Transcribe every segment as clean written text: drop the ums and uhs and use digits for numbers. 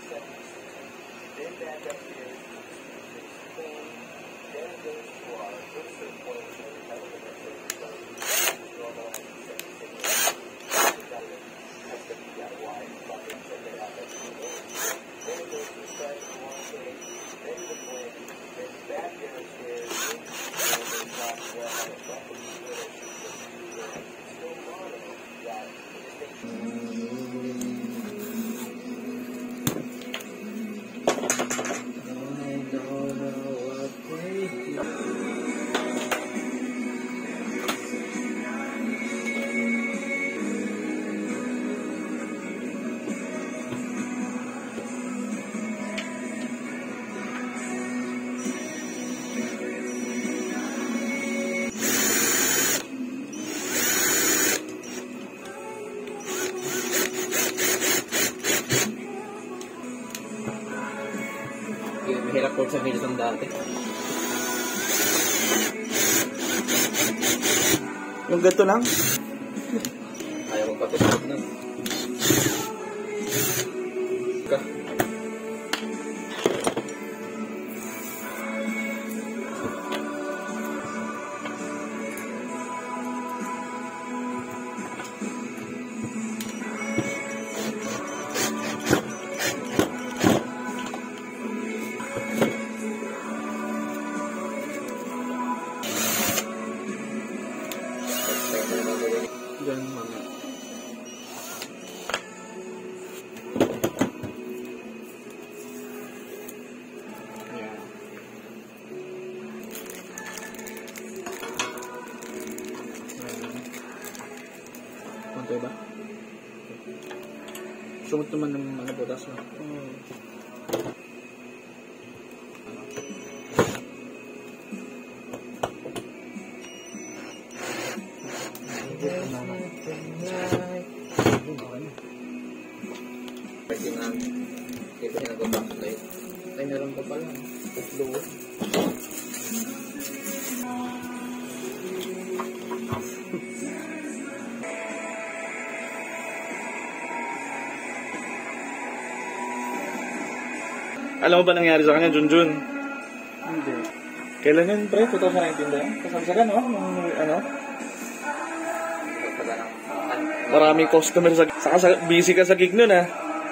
Mahirap po sa videos ng dati. Yung ganito lang? Ayaw magpapitapit na. Diyan mga. Ayan. Konti ba? Sumot naman ng mga butas mo. Pwede na dito siya nag-backlight. Ay, meron pa pala. Lower. Alam mo ba nangyari sa kanya, Junjun? Hindi. Kailan yun, pre? 2019 ba yun? Kasagsagan, no? Ano? Maraming customer sa... Saka busy ka sa gig nun, ha?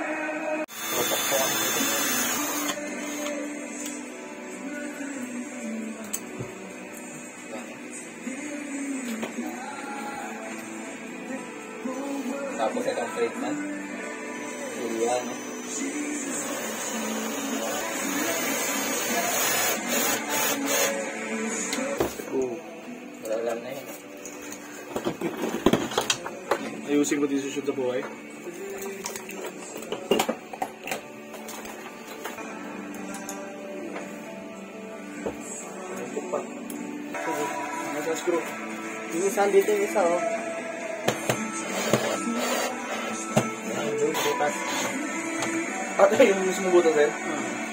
Tapos itong treatment. Yan. Wala lang na yun. Ayusin mo decision sa buhay. Ito pa. Nasa screw. Yung isa dito, yung isa, oh. At yung mismo butas, eh?